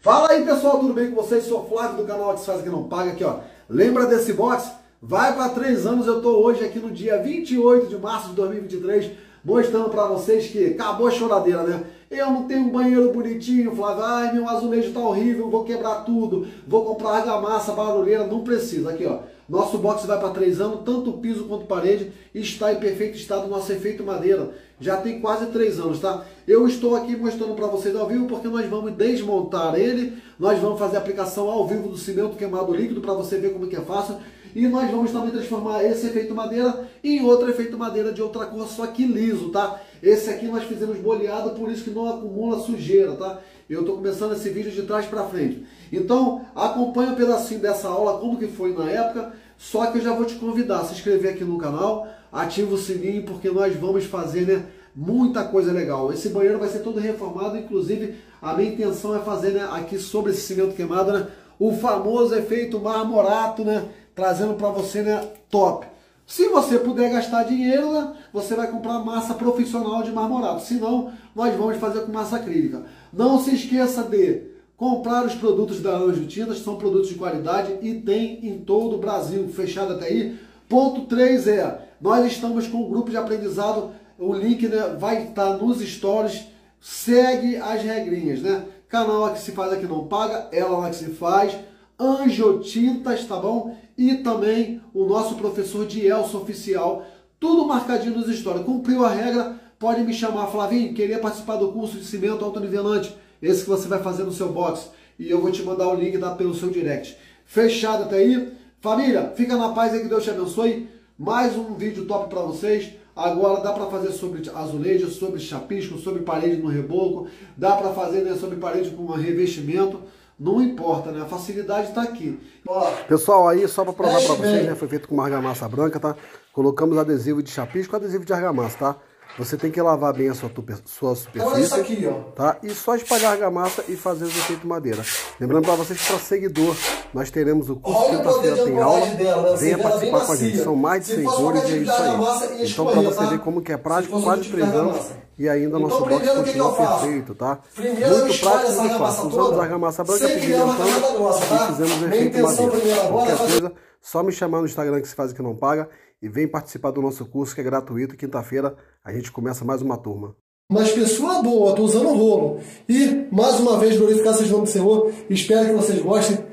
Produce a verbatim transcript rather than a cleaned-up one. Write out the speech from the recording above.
Fala aí pessoal, tudo bem com vocês? Sou o Flávio do canal Que Faz Aqui Não Paga aqui, ó. Lembra desse box? Vai para três anos, eu tô hoje aqui no dia vinte e oito de março de dois mil e vinte e três, mostrando para vocês que acabou a choradeira, né? Eu não tenho um banheiro bonitinho, Flávio, ai meu azulejo tá horrível, vou quebrar tudo, vou comprar argamassa, barulheira, não precisa. Aqui, ó, nosso box vai para três anos, tanto piso quanto parede, está em perfeito estado, nosso efeito madeira. Já tem quase três anos, tá? Eu estou aqui mostrando para vocês ao vivo porque nós vamos desmontar ele, nós vamos fazer a aplicação ao vivo do cimento queimado líquido para você ver como que é fácil. E nós vamos também transformar esse efeito madeira em outro efeito madeira de outra cor, só que liso, tá? Esse aqui nós fizemos boleado, por isso que não acumula sujeira, tá? Eu estou começando esse vídeo de trás para frente. Então, acompanha um pedacinho dessa aula, como que foi na época. Só que eu já vou te convidar a se inscrever aqui no canal, ativa o sininho, porque nós vamos fazer, né, muita coisa legal. Esse banheiro vai ser todo reformado, inclusive a minha intenção é fazer, né, aqui sobre esse cimento queimado, né, o famoso efeito marmorato, né, trazendo para você, né, top. Se você puder gastar dinheiro, né, você vai comprar massa profissional de marmorato. Se não, nós vamos fazer com massa acrílica. Não se esqueça de comprar os produtos da Anjo Tintas, são produtos de qualidade e tem em todo o Brasil, fechado até aí. Ponto três é, nós estamos com um grupo de aprendizado, o link, né, vai estar nos stories, segue as regrinhas, né? Canal Aqui Se Faz Aqui Não Paga, ela lá que se faz, Anjo Tintas, tá bom? E também o nosso professor Dielson Oficial, tudo marcadinho nos stories. Cumpriu a regra, pode me chamar, Flavinho, queria participar do curso de cimento autonivelante, esse que você vai fazer no seu box, e eu vou te mandar o link, tá, pelo seu direct. Fechado até aí? Família, fica na paz aí, que Deus te abençoe. Mais um vídeo top para vocês. Agora dá para fazer sobre azulejo, sobre chapisco, sobre parede no reboco, dá para fazer, né, sobre parede com um revestimento. Não importa, né? A facilidade está aqui. Pessoal, aí só para provar para vocês, né? Foi feito com uma argamassa branca, tá? Colocamos adesivo de chapisco, adesivo de argamassa, tá? Você tem que lavar bem a sua, sua superfície, isso aqui, ó, tá? E só espalhar argamassa e fazer os efeitos madeira. Lembrando para vocês que para seguidor, nós teremos o curso quinta-feira tem aula, dela, né? Venha participar com a gente. São mais de cem cores e é isso aí. Então para você ver como que é prático, quase três anos e ainda nosso box continua perfeito, tá? Muito prático, muito fácil. Usamos argamassa branca, pigmentando e fizemos o efeito madeira. Qualquer coisa, só me chamar no Instagram Que Se Faz Aqui Não Paga e vem participar do nosso curso que é gratuito. Quinta-feira a gente começa mais uma turma. Mas pessoa boa, tô usando o rolo. E, mais uma vez, glorificar seja o nome do Senhor. Espero que vocês gostem.